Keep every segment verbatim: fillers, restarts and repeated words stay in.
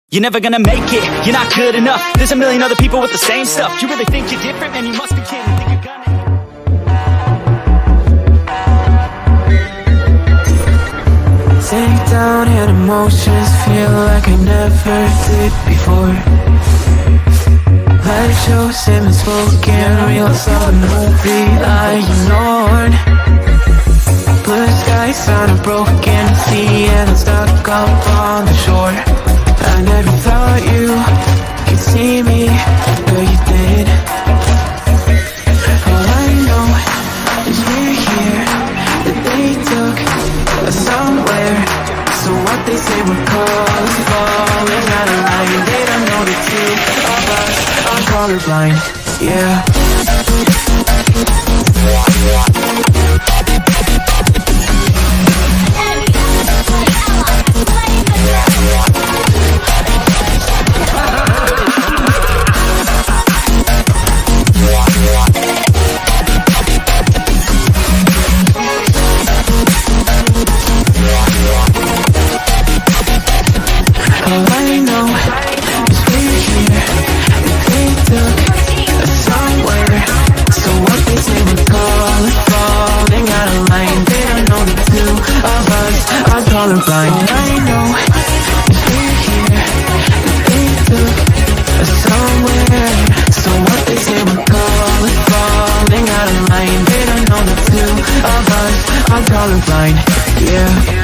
You're never gonna make it, you're not good enough. There's a million other people with the same stuff. You really think you're different? Man, you must be kidding. Think you're gonna Sink down and emotions feel like I never did before. Life shows him unspoken, real love, a movie I ignored. Blue skies on a broken sea and I'm stuck up on the shore. I never thought you could see me, but you did. All I know is we're here, that they took us somewhere. So what they say we're close, falling out of line. They don't know the two of us, I'm colorblind, yeah. All I know is we're here, that they took us somewhere. So what they say we're called, falling out of line. They don't know the two of us, I'm colorblind. All I know is we're here, that they took us somewhere. So what they say we're called, falling out of line. They don't know the two of us, I'm colorblind, yeah.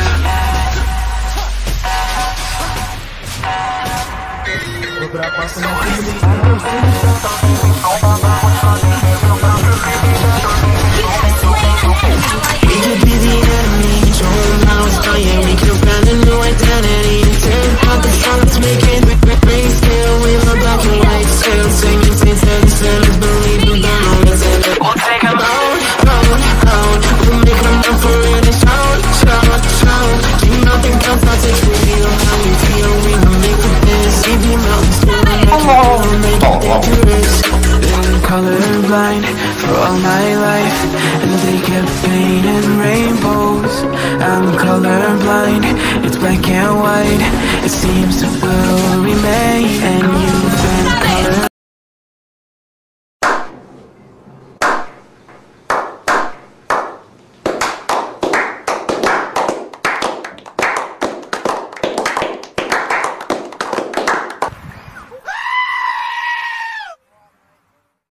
We could be the enemy, controlling how it's dying. We could find a new identity and tear apart the silence, making rain still. We love black and white still, singing things that instead of believe we don't always end it. We'll take them out, out, out. We'll make them up for it and shout, shout, shout. Do nothing else, I'll take the wheel. How we feel, we will make it this. See the mountains still, make it real, make it dangerous. Been colorblind for all my life, and they kept painting rainbows. I'm colorblind, it's black and white. It seems to will remain.